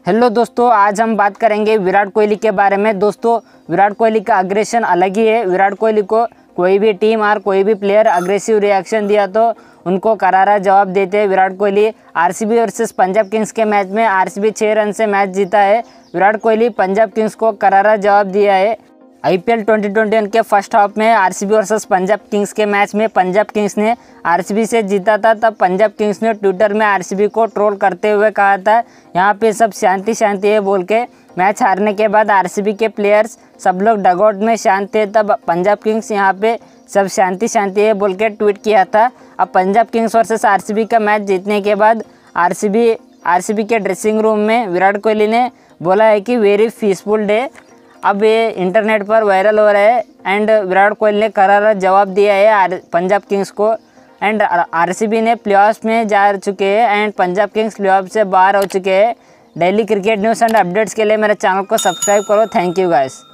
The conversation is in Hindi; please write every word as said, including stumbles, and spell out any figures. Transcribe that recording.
हेलो दोस्तों, आज हम बात करेंगे विराट कोहली के बारे में। दोस्तों, विराट कोहली का अग्रेशन अलग ही है। विराट कोहली को कोई भी टीम और कोई भी प्लेयर अग्रेसिव रिएक्शन दिया तो उनको करारा जवाब देते हैं। Virat Kohli RCB versus Punjab Kings के मैच में आरसीबी छः रन से मैच जीता है। विराट कोहली पंजाब किंग्स को करारा जवाब दिया है। आईपीएल ट्वेंटी ट्वेंटी वन के फर्स्ट हाफ में आरसीबी वर्सेस पंजाब किंग्स के मैच में पंजाब किंग्स ने आरसीबी से जीता था। तब पंजाब किंग्स ने ट्विटर में आरसीबी को ट्रोल करते हुए कहा था, यहाँ पे सब शांति शांति है बोल के। मैच हारने के बाद आरसीबी के प्लेयर्स सब लोग डगआउट में शांत थे। तब पंजाब किंग्स यहाँ पे सब शांति शांति है बोल के ट्वीट किया था। अब पंजाब किंग्स वर्सेस आरसीबी का मैच जीतने के बाद आरसीबी आरसीबी के ड्रेसिंग रूम में विराट कोहली ने बोला है कि वेरी पीसफुल डे। अब ये इंटरनेट पर वायरल हो रहा है एंड विराट कोहली ने करारा जवाब दिया है पंजाब किंग्स को। एंड आरसीबी ने प्लेऑफ्स में जा चुके हैं एंड पंजाब किंग्स प्लेऑफ से बाहर हो चुके हैं। Daily cricket news and updates के लिए मेरे चैनल को सब्सक्राइब करो। Thank you guys.